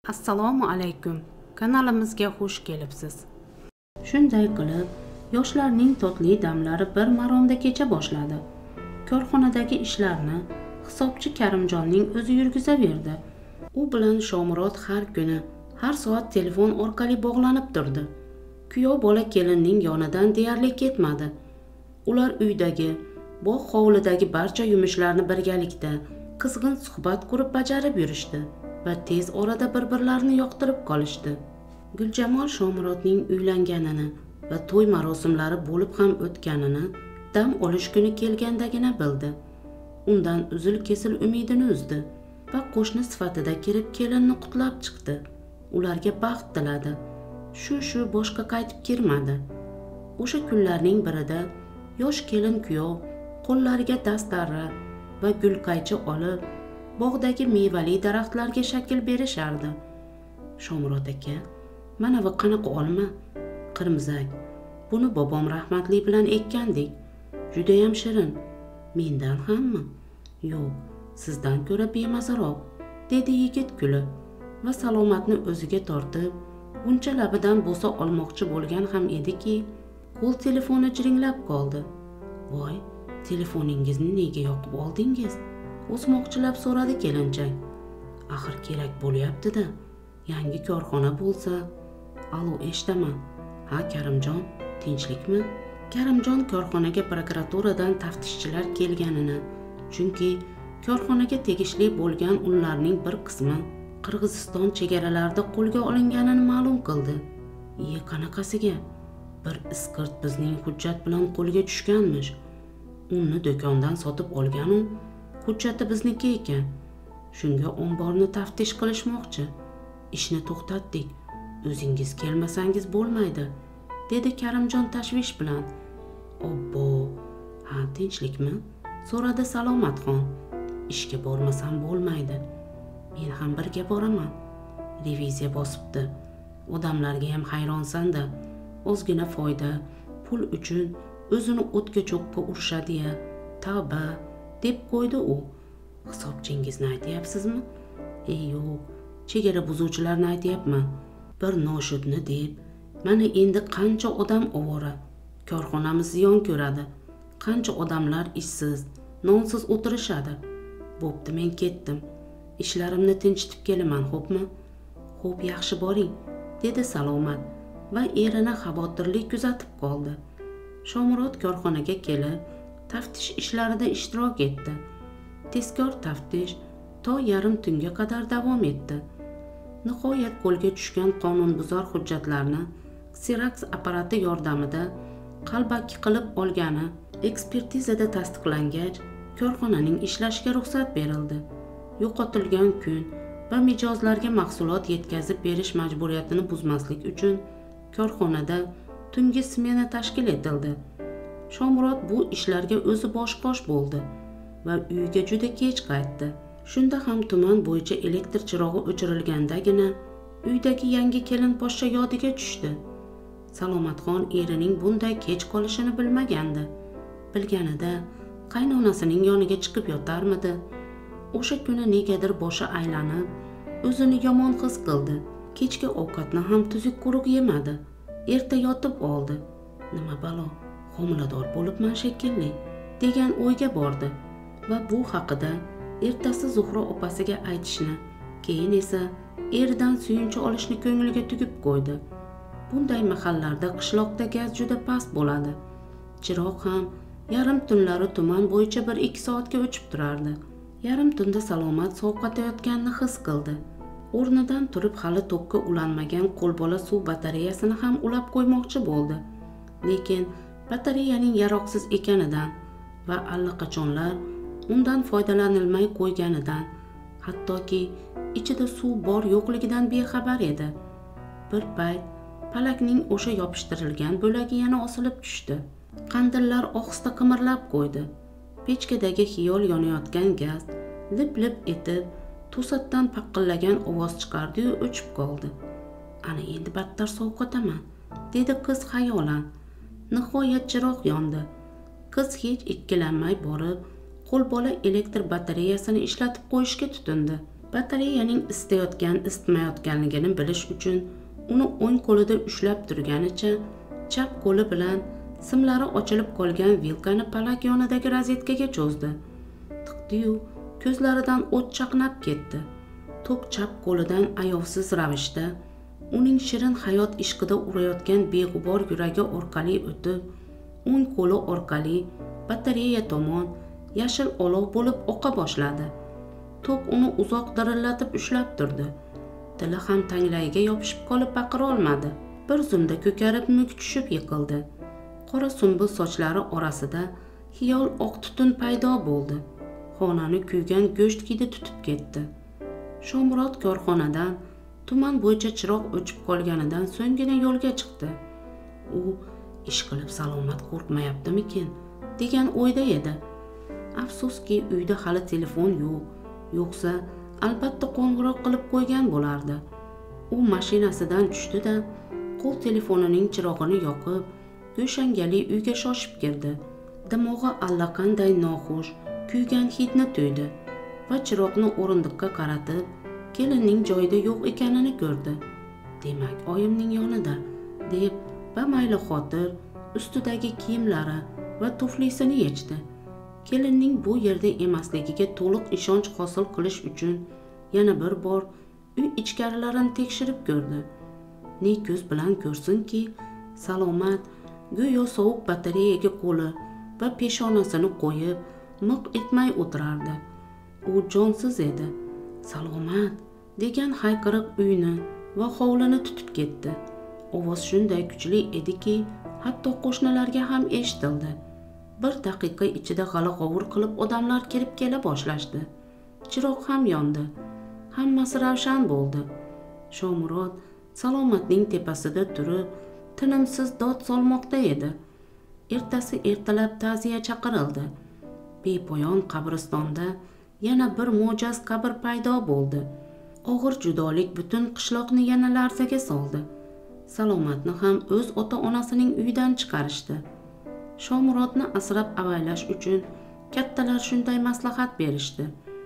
Assalomu alaykum. Kanalimizga xush kelibsiz. Shunday qilib, yoshlarning totli damlari bir maromda kecha boshladi. Korxonadagi ishlarni hisobchi Karimjonning o'zi yurgizaverdi. U bilan Shomurod har kuni, har soat telefon orqali bog'lanib turdi. Kuyov bola kelinning yonidan deyarli ketmadi. Ular uydagi, bog' hovlidagi barcha yumushlarni birgalikda qizg'in suhbat qurib bajarib yurishdi va tez orada bir-birlarini yoqtirib qolishdi. Guljamol Shomurodning uylanganini va to'y marosimlari bo'lib ham o'tganini dam olish kuni kelgandagina bildi. Undan uzil-kesil umidini uzdi va qo'shni sifatida kirib kelinni qutlab chiqdi. Ularga baxt tiladi. Shu boshqa qaytib kirmadi. O'sha kunlarning birida yosh kelin kuyov qo'llariga dastarra va gulqaychi olib, bog'dagi mevali daraxtlarga shakl berishardi. Shomurod aka, mana bu qanaqa olma? Qirmizak. Buni bobom rahmatli bilan ekkandik. Juda ham shirin. Mendan hammi? Yo'q, sizdan ko'ra bemazaroq, dedi yigit kulib va Salomatni o'ziga tortib, uncha labidan bo'sa olmoqchi bo'lgan ham ediki, qo'l telefoni jiringlab qoldi. Voy, telefoningizni nega yoqib oldingiz? O'smoqchilab so'radi kelinchak. Axir kerak bo'lyapti-da. Yangi korxona bo'lsa. Alo, eshitaman. Ha, Karimjon, tinchlikmi? Karimjon korxonaga prokuraturadan taftishchilar kelganini, chunki korxonaga tegishli bo'lgan unlarning bir qismi Qirg'iziston chegaralarida qo'lga olinganini ma'lum qildi. Qanaqasiga? Bir iskirt bizning hujjat bilan qo'lga tushganmish. Uni do'kondan sotib olgan-u, hujjati bizniki ekan. Shunga omborni taftish qilishmoqchi. Ishni to'xtatdik. O'zingiz kelmasangiz bo'lmaydi, dedi Karimjon tashvish bilan. Obbo, ha, tinchlikmi? So'radi Salomatxon. Ishga bormasam bo'lmaydi. Men ham birga boraman. Reviziya bosibdi. Odamlarga ham hayronsan-da. Ozgina foyda, pul uchun o'zini o'tga cho'qqa urishadi-ya. Tavba, deb qo'ydi u. Hisobchingizni aytyapsizmi? Yo'q, chegara buzuvchilarni aytyapman. Bir noshudni deb, mana endi qancha odam ovora. Korxonamiz ziyon ko'radi. Qancha odamlar ishsiz, nonsiz o'tirishadi. Bo'pti, men ketdim. Ishlarimni tinchitib kelaman, xo'pmi? Xo'p, yaxshi boring, dedi Salomat va erini xavotirli kuzatib qoldi. Shomurod korxonaga kelib, taftish ishlarida ishtirok etdi. Tezkor taftish to yarim tunga qadar davom etdi. Nihoyat qo'lga tushgan qonunbuzar hujjatlarni Xerox apparati yordamida qalbaki qilib olgani ekspertizada tasdiqlangach, korxonaning ishlashiga ruxsat berildi. Yo'qotilgan kun va mijozlarga mahsulot yetkazib berish majburiyatini buzmaslik uchun korxonada tungi smena tashkil etildi. Shomurod bu ishlarga o'zi bosh-qosh bo'ldi va uyiga juda kech qaytdi. Shunda ham tuman bo'yicha elektr chirog'i o'chirilgandagina uydagi yangi kelin poshsha yodiga tushdi. Salomatxon erining bunday kech qolishini bilmagandi. Bilganida qaynonasining yoniga chiqib yotarmidi? O'sha kuni negadir boshi aylanib, o'zini yomon his qildi. Kechki ovqatni ham tuzuk quruq yemadi. Erta yotib oldi. Nima balo, homilador bo'libman shekilli, degan o'yga bordi va bu haqida ertasi Zuhra opasiga aytishni, keyin esa eridan suyunchi olishni ko'ngliga tugib qo'ydi. Bunday mahallarda qishloqda gaz juda past bo'ladi. Chiroq ham yarim tunlari tuman bo'yicha 1-2 soatga o'chib turardi. Yarim tunda Salomat sovqotayotganini his qildi. O'rnidan turib hali tokka ulanmagan qo'lbola suv batareyasini ham ulab qo'ymoqchi bo'ldi. Lekin batareyaning yaroqsiz ekanidan va allaqachonlar undan foydalanilmay qo'yganidan, hattoki ichida suv bor yo'qligidan bexabar edi. Bir payt palakning o'sha yopishtirilgan bo'lagi yana osilib tushdi. Qandillar ohista qimirlab qo'ydi. Pechkadagi xiyol yonayotgan gaz lip-lip etib, to'satdan paqillagan ovoz chiqardi-yu o'chib qoldi. Ana endi battar sovqotaman, dedi qiz xayolan. Nihoyat chiroq yondi. Qiz hech ikkilanmay borib, qo'lbola elektr batareyasini ishlatib qo'yishga tutindi. Batareyaning isitmayotganligini bilish uchun uni o'ng qo'lida ushlab turganicha chap qo'li bilan simlari ochilib qolgan vilkani palak yonidagi rozetkaga cho'zdi. Tiqdi-yu, ko'zlaridan o't chaqnab ketdi. Tok chap qo'lidan ayovsiz ravishda uning shirin hayot ishqida urayotgan beg'ubor yuragi orqali o'tib, o'ng qo'li orqali batareya tomon yashil olov bo'lib oqa boshladi. Tok uni uzoq dirillatib ushlab turdi. Tili ham tanglayiga yopishib qolib baqira olmadi. Bir zumda ko'karib muk tushib yiqildi. Qora sumbul sochlari orasida xiyol oq tutun paydo bo'ldi. Xonani kuygan go'sht hidi tutib ketdi. Shomurod korxonadan tuman bo'yicha chiroq o'chib qolganidan so'nggina yo'lga chiqdi. U ish qilib salomat qo'rqmayaptimikin degan o'yda edi. Afsuski uyda hali telefon yo'q. Yo'qsa albatta qo'ng'iroq qilib qo'ygan bo'lardi. U mashinasidan tushdi-da, qo'l telefonining chirog'ini yoqib, go'shangali uyga shoshib kirdi. Dimog'i allaqanday noxush, kuygan hidni tuydi va chiroqni o'rindiqqa qaratib, kelinning joyida yo'q ekanini ko'rdi. Demak, oyimning yonida, deb bamayli xotir ustidagi kiyimlari va tuflisini yechdi. Kelinning bu yerda emasligiga to'liq ishonch hosil qilish uchun yana bir bor uy ichkarilarini tekshirib ko'rdi. Ne ko'z bilan ko'rsinki, salomat, go'yo sovuq batareyaga qo'li va peshonasini qo'yib, miq etmay o'tirardi. U jonsiz edi. Salomat degan hayqiriq uyni va hovlini tutib ketdi. Ovoz shunday kuchli ediki, hatto qo'shnilarga ham eshitildi. Bir daqiqa ichida g'ala-g'ovur qilib odamlar kirib kela boshlashdi. Chiroq ham yondi. Hammasi ravshan bo'ldi. Shomurod Salomatning tepasida turib, tinimsiz dod solmoqda edi. Ertasi ertalab ta'ziya chaqirildi. Bepoyon qabristonda yana bir mo'jaz qabr paydo bo'ldi. Og'ir judolik butun qishloqni yana larzaga soldi. Salomatni ham o'z ota-onasining uyidan chiqarishdi. Shomurodni asrab avaylash uchun kattalar shunday maslahat berishdi.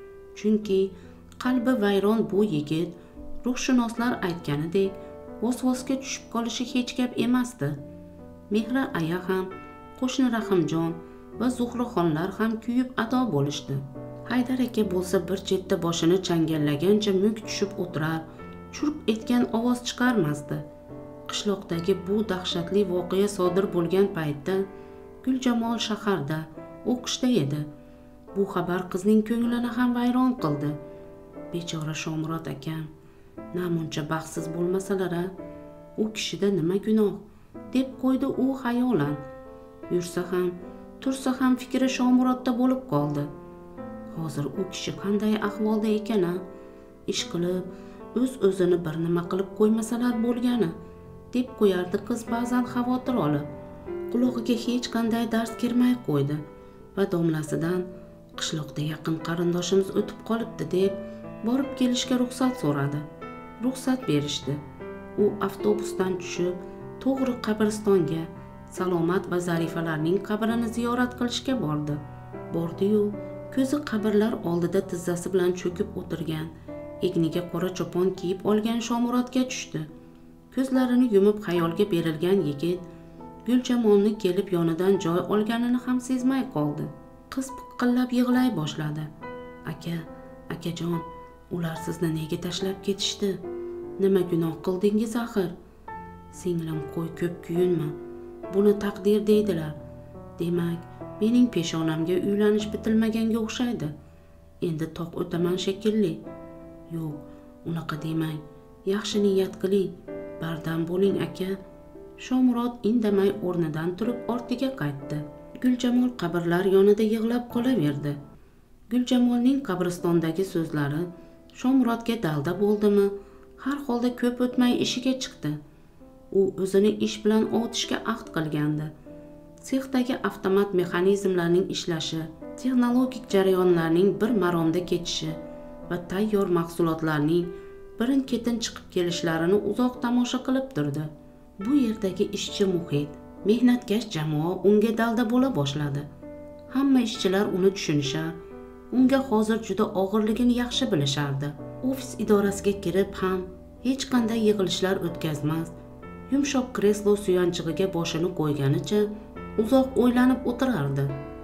Chunki qalbi vayron bu yigit ruhshunoslar aytganidek vosvosga tushib qolishi hech gap emasdi. Mehra aya ham, qo'shni Rahimjon va Zuhraxonlar ham kuyib ado bo'lishdi. Haydar aka bo'lsa bir chetda boshini changallagancha muk tushib o'tirar, churq etgan ovoz chiqarmasdi. Qishloqdagi bu dahshatli voqea sodir bo'lgan paytda Guljamol shaharda o'qishda edi. Bu xabar qizning ko'nglini ham vayron qildi. Bechora Shomurod akam, namuncha baxtsiz bo'lmasalar-a, u kishida nima gunoh, deb qo'ydi u xayolan. Yursa ham, tursa ham fikri Shomurodda bo'lib qoldi. Hozir u kishi qanday ahvolda ekan-a? Ish qilib, o'z-o'zini bir nima qilib qo'ymasalar bo'lgani, deb qo'yardi qiz ba'zan xavotir olib. Qulog'iga hech qanday dars kirmay qo'ydi va domlasidan qishloqda yaqin qarindoshimiz o'tib qolibdi deb borib kelishga ruxsat so'radi. Ruxsat berishdi. U avtobusdan tushib, to'g'ri qabristonga, Salomat va Zarifalarning qabrini ziyorat qilishga bordi. Bordi-yu, ko'zi qabrlar oldida tizzasi bilan cho'kib o'tirgan, egniga qora chopon kiyib olgan Shomurodga tushdi. Ko'zlarini yumib xayolga berilgan yigit Guljamolni kelib yonidan joy olganini ham sezmay qoldi. Qiz piqillab yig'lay boshladi. Akajon, ular sizni nega tashlab ketishdi? Nima gunoh qildingiz axir? Singlim, qo'y ko'p kuyinma. Buni taqdir deydilar. Demak, mening peshonamga uylanish bitilmaganga o'xshaydi. Endi toq o'taman shekilli. Yo'q, unaqa demang. Yaxshi niyat qiling. Bardam bo'ling aka. Shomurod indamay o'rnidan turib ortiga qaytdi. Guljamol qabrlar yonida yig'lab qolaverdi. Guljamolning qabristondagi so'zlari Shomurodga dalda bo'ldimi? Har holda ko'p o'tmay ishiga chiqdi. U o'zini ish bilan ovutishga ahd qilgandi. Sexdagi avtomat mexanizmlarning ishlashi, texnologik jarayonlarning bir maromda ketishi va tayyor mahsulotlarning birin-ketin chiqib kelishlarini uzoq tomosha qilib turdi. Bu yerdagi ishchi muhit, mehnatkash jamoa unga dalda bo'la boshladi. Hamma ishchilar uni tushunishar, unga hozir juda og'irligini yaxshi bilishardi. ofis idorasiga kirib ham hech qanday yig'ilishlar o'tkazmas, yumshoq kreslo suyanchig'iga boshini qo'yganicha uzoq o'ylanib o'tirardi.